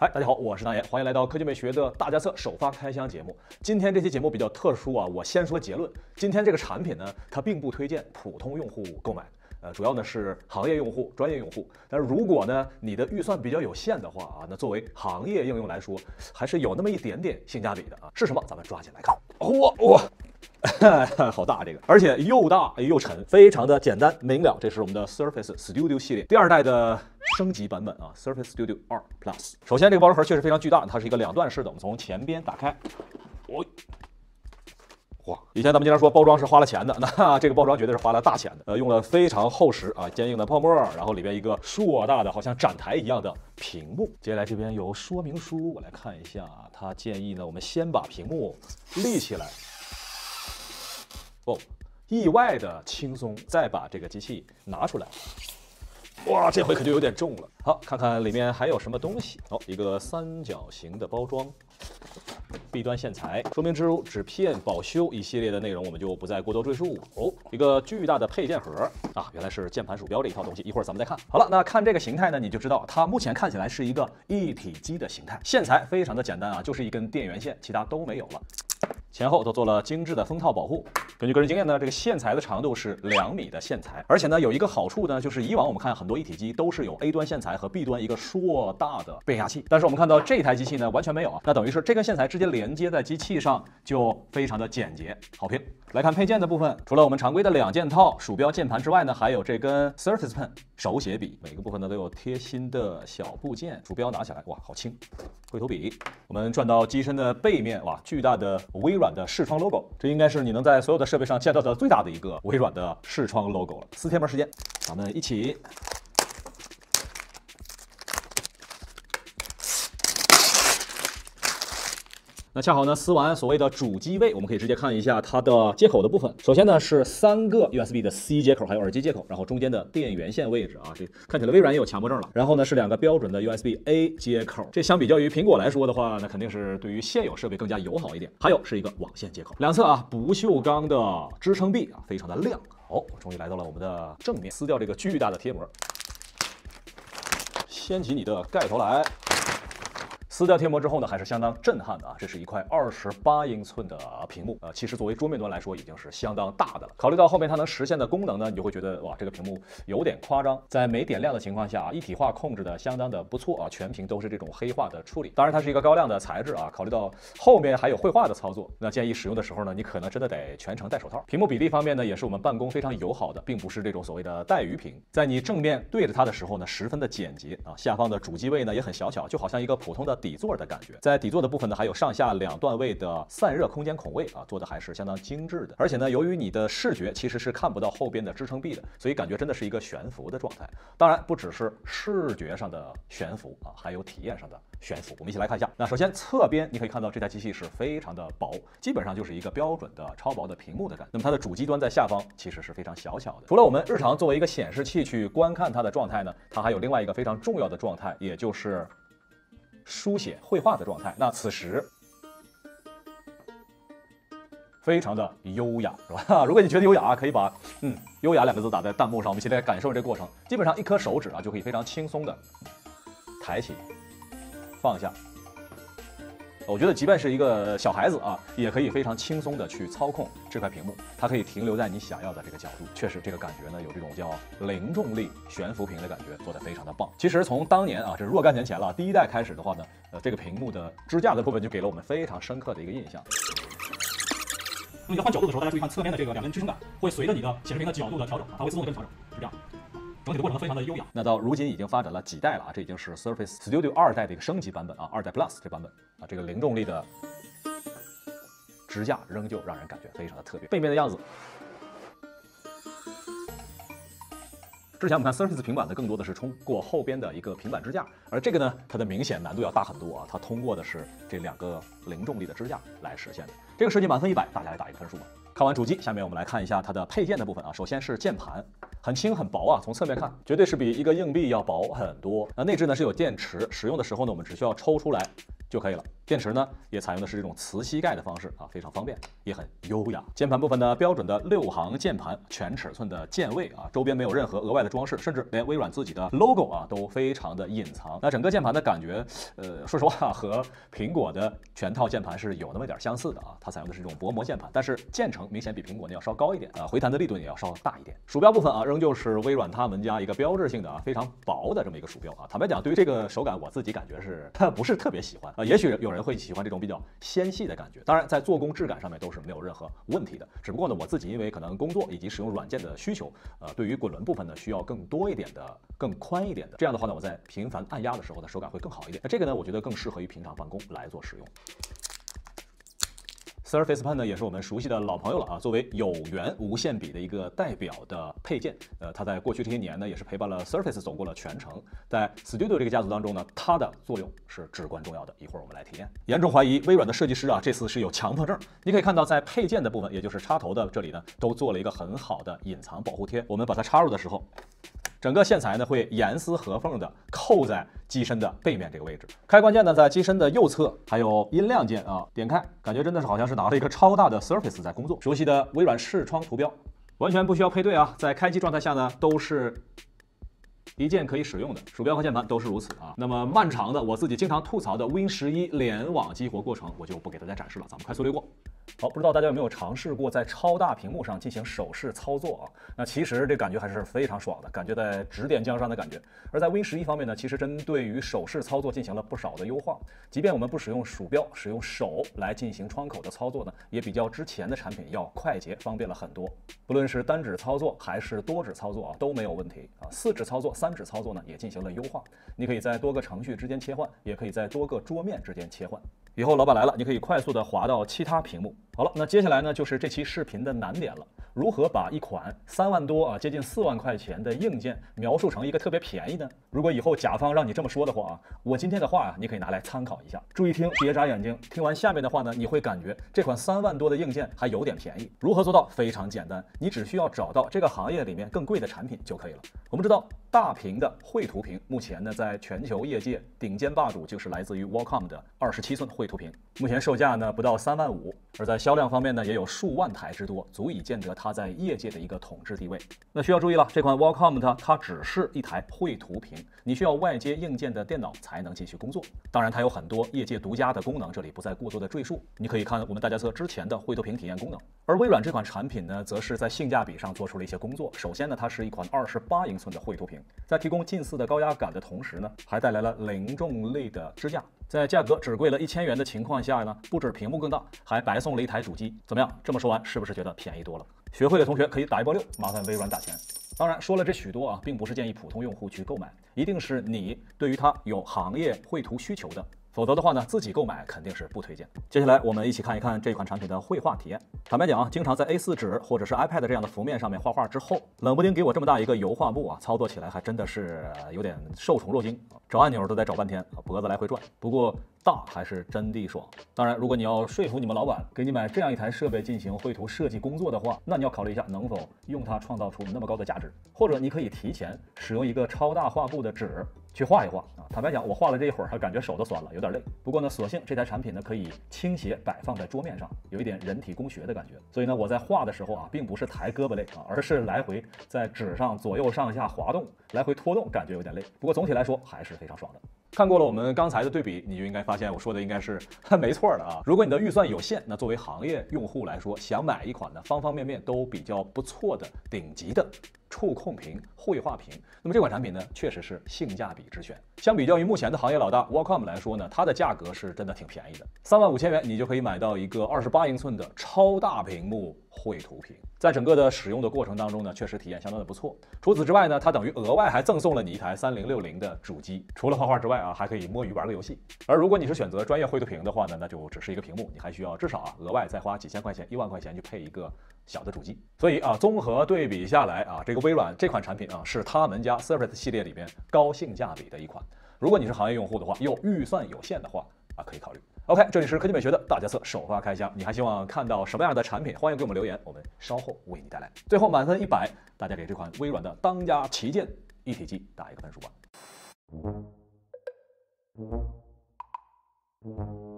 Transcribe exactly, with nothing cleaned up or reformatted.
嗨，大家好，我是大爷，欢迎来到科技美学的大家测首发开箱节目。今天这期节目比较特殊啊，我先说结论。今天这个产品呢，它并不推荐普通用户购买，呃，主要呢是行业用户、专业用户。但是如果呢你的预算比较有限的话啊，那作为行业应用来说，还是有那么一点点性价比的啊。是什么？咱们抓紧来看。哇哇！好大这个，而且又大又沉，非常的简单明了。这是我们的 Surface Studio 系列第二代的升级版本啊 ，Surface Studio 二 Plus。首先，这个包装盒确实非常巨大，它是一个两段式的。我们从前边打开，哦，哇！以前咱们经常说包装是花了钱的，那这个包装绝对是花了大钱的。呃，用了非常厚实啊、坚硬的泡沫，然后里边一个硕大的好像展台一样的屏幕。接下来这边有说明书，我来看一下，它建议呢，我们先把屏幕立起来。哦，意外的轻松，再把这个机器拿出来。哇，这回可就有点重了。好，看看里面还有什么东西。哦，一个三角形的包装，弊端线材、说明书、纸片、保修一系列的内容，我们就不再过多赘述。哦，一个巨大的配件盒啊，原来是键盘鼠标这一套东西，一会儿咱们再看。好了，那看这个形态呢，你就知道它目前看起来是一个一体机的形态。线材非常的简单啊，就是一根电源线，其他都没有了。前后都做了精致的封套保护。根据个人经验呢，这个线材的长度是两米的线材，而且呢有一个好处呢，就是以往我们看很多一体机都是有 A 端线材和 B 端一个硕大的变压器，但是我们看到这台机器呢完全没有啊，那等于是这根线材直接连接在机器上，就非常的简洁，好评。来看配件的部分，除了我们常规的两件套鼠标、键盘之外呢，还有这根 Surface Pen 手写笔，每个部分呢都有贴心的小部件。鼠标拿起来，哇，好轻。绘图笔，我们转到机身的背面，哇，巨大的微软的视窗 logo， 这应该是你能在所有的设备上见到的最大的一个微软的视窗 logo 了。撕贴膜时间，咱们一起。那恰好呢，撕完所谓的主机位，我们可以直接看一下它的接口的部分。首先呢是三个 U S B 的 C 接口，还有耳机接口，然后中间的电源线位置啊，这看起来微软也有强迫症了。然后呢是两个标准的 U S B A 接口，这相比较于苹果来说的话，那肯定是对于现有设备更加友好一点。还有是一个网线接口，两侧啊不锈钢的支撑臂啊，非常的亮。好，终于来到了我们的正面，撕掉这个巨大的贴膜，掀起你的盖头来。撕掉贴膜之后呢，还是相当震撼的啊！这是一块二十八英寸的屏幕，呃，其实作为桌面端来说已经是相当大的了。考虑到后面它能实现的功能呢，你就会觉得哇，这个屏幕有点夸张。在没点亮的情况下啊，一体化控制的相当的不错啊，全屏都是这种黑化的处理。当然，它是一个高亮的材质啊。考虑到后面还有绘画的操作，那建议使用的时候呢，你可能真的得全程戴手套。屏幕比例方面呢，也是我们办公非常友好的，并不是这种所谓的带鱼屏。在你正面对着它的时候呢，十分的简洁啊。下方的主机位呢也很小巧，就好像一个普通的底座的感觉。在底座的部分呢，还有上下两段位的散热空间孔位啊，做的还是相当精致的。而且呢，由于你的视觉其实是看不到后边的支撑臂的，所以感觉真的是一个悬浮的状态。当然，不只是视觉上的悬浮啊，还有体验上的悬浮。我们一起来看一下。那首先侧边你可以看到这台机器是非常的薄，基本上就是一个标准的超薄的屏幕的感觉。那么它的主机端在下方其实是非常小巧的。除了我们日常作为一个显示器去观看它的状态呢，它还有另外一个非常重要的状态，也就是书写绘画的状态。那此时非常的优雅，是吧？如果你觉得优雅，可以把嗯优雅两个字打在弹幕上，我们一起来感受这个过程。基本上一颗手指啊就可以非常轻松的抬起放下。我觉得即便是一个小孩子啊，也可以非常轻松的去操控这块屏幕，它可以停留在你想要的这个角度。确实，这个感觉呢，有这种叫零重力悬浮屏的感觉，做得非常的棒。其实从当年啊，这若干年前了，第一代开始的话呢，呃，这个屏幕的支架的部分就给了我们非常深刻的一个印象。那你在换角度的时候，大家注意看侧面的这个两根支撑杆，会随着你的显示屏的角度的调整，它会自动的跟调整，是这样。整体的过程非常的优雅。那到如今已经发展了几代了啊，这已经是 Surface Studio 二代的一个升级版本啊，二代 Plus 这版本啊，这个零重力的支架仍旧让人感觉非常的特别。背面的样子，之前我们看 Surface 平板呢，更多的是通过后边的一个平板支架，而这个呢，它的明显难度要大很多啊，它通过的是这两个零重力的支架来实现的。这个设计满分一百，大家来打一个分数吧。看完主机，下面我们来看一下它的配件的部分啊。首先是键盘，很轻很薄啊，从侧面看绝对是比一个硬币要薄很多。那内置呢是有电池，使用的时候呢我们只需要抽出来就可以了。 电池呢也采用的是这种磁吸盖的方式啊，非常方便，也很优雅。键盘部分呢，标准的六行键盘，全尺寸的键位啊，周边没有任何额外的装饰，甚至连微软自己的 logo 啊都非常的隐藏。那整个键盘的感觉，呃，说实话和苹果的全套键盘是有那么一点相似的啊，它采用的是这种薄膜键盘，但是键程明显比苹果呢要稍高一点啊，回弹的力度也要稍大一点。鼠标部分啊，仍旧是微软他们家一个标志性的啊非常薄的这么一个鼠标啊。坦白讲，对于这个手感，我自己感觉是它不是特别喜欢啊，也许有人会喜欢这种比较纤细的感觉。当然，在做工质感上面都是没有任何问题的。只不过呢，我自己因为可能工作以及使用软件的需求，呃，对于滚轮部分呢需要更多一点的、更宽一点的。这样的话呢，我在频繁按压的时候呢，手感会更好一点。那这个呢，我觉得更适合于平常办公来做使用。Surface Pen 呢也是我们熟悉的老朋友了啊，作为有源无线笔的一个代表的配件，呃，它在过去这些年呢也是陪伴了 Surface 走过了全程。在 Studio 这个家族当中呢，它的作用是至关重要的。一会儿我们来体验。严重怀疑微软的设计师啊，这次是有强迫症。你可以看到，在配件的部分，也就是插头的这里呢，都做了一个很好的隐藏保护贴。我们把它插入的时候，整个线材呢会严丝合缝的扣在机身的背面这个位置。开关键呢在机身的右侧，还有音量键啊，点开，感觉真的是好像是拿了一个超大的 Surface 在工作。熟悉的微软视窗图标，完全不需要配对啊，在开机状态下呢都是一键可以使用的，鼠标和键盘都是如此啊。那么漫长的我自己经常吐槽的 Win 十一联网激活过程，我就不给大家展示了，咱们快速略过。好，不知道大家有没有尝试过在超大屏幕上进行手势操作啊？那其实这感觉还是非常爽的，感觉在指点江山的感觉。而在 Win 十一方面呢，其实针对于手势操作进行了不少的优化。即便我们不使用鼠标，使用手来进行窗口的操作呢，也比较之前的产品要快捷方便了很多。不论是单指操作还是多指操作啊，都没有问题啊。四指操作、三指操作呢，也进行了优化。你可以在多个程序之间切换，也可以在多个桌面之间切换。以后老板来了，你可以快速的滑到其他屏幕。好了，那接下来呢，就是这期视频的难点了。如何把一款三万多啊，接近四万块钱的硬件描述成一个特别便宜呢？如果以后甲方让你这么说的话啊，我今天的话啊，你可以拿来参考一下。注意听，别眨眼睛。听完下面的话呢，你会感觉这款三万多的硬件还有点便宜。如何做到？非常简单，你只需要找到这个行业里面更贵的产品就可以了。我们知道，大屏的绘图屏目前呢，在全球业界顶尖霸主就是来自于 Wacom 的二十七寸绘图屏，目前售价呢不到三万五，而在销量方面呢也有数万台之多，足以见得它在业界的一个统治地位。那需要注意了，这款 Wacom 它它只是一台绘图屏，你需要外接硬件的电脑才能继续工作。当然，它有很多业界独家的功能，这里不再过多的赘述。你可以看我们大家测之前的绘图屏体验功能。而微软这款产品呢，则是在性价比上做出了一些工作。首先呢，它是一款二十八英寸的绘图屏，在提供近似的高压感的同时呢，还带来了零重力的支架。在价格只贵了一千元的情况下呢，不止屏幕更大，还白送了一台主机。怎么样？这么说完，是不是觉得便宜多了？学会的同学可以打一波六，麻烦微软打钱。当然，说了这许多啊，并不是建议普通用户去购买，一定是你对于它有行业绘图需求的。否则的话呢，自己购买肯定是不推荐。接下来我们一起看一看这款产品的绘画体验。坦白讲啊，经常在 A 四 纸或者是 iPad 这样的幅面上面画画之后，冷不丁给我这么大一个油画布啊，操作起来还真的是有点受宠若惊，找按钮都得找半天，脖子来回转。不过大还是真的爽。当然，如果你要说服你们老板给你买这样一台设备进行绘图设计工作的话，那你要考虑一下能否用它创造出那么高的价值。或者你可以提前使用一个超大画布的纸去画一画啊。坦白讲，我画了这一会儿，还感觉手都酸了，有点累。不过呢，所幸这台产品呢可以倾斜摆放在桌面上，有一点人体工学的感觉。所以呢，我在画的时候啊，并不是抬胳膊累啊，而是来回在纸上左右上下滑动，来回拖动，感觉有点累。不过总体来说还是非常爽的。看过了我们刚才的对比，你就应该发现我说的应该是没错的啊。如果你的预算有限，那作为行业用户来说，想买一款呢方方面面都比较不错的顶级的触控屏、绘画屏，那么这款产品呢确实是性价比之选。相比较于目前的行业老大 Wacom 来说呢，它的价格是真的挺便宜的，三万五千元你就可以买到一个二十八英寸的超大屏幕绘图屏。在整个的使用的过程当中呢，确实体验相当的不错。除此之外呢，它等于额外还赠送了你一台三零六零的主机，除了画画之外啊，还可以摸鱼玩个游戏。而如果你是选择专业绘图屏的话呢，那就只是一个屏幕，你还需要至少啊额外再花几千块钱、一万块钱去配一个小的主机。所以啊，综合对比下来啊，这个微软这款产品啊，是他们家 Surface 系列里边高性价比的一款。如果你是行业用户的话，又预算有限的话啊，可以考虑。OK， 这里是科技美学的大家测首发开箱，你还希望看到什么样的产品？欢迎给我们留言，我们稍后为你带来。最后满分一百，大家给这款微软的当家旗舰一体机打一个分数吧。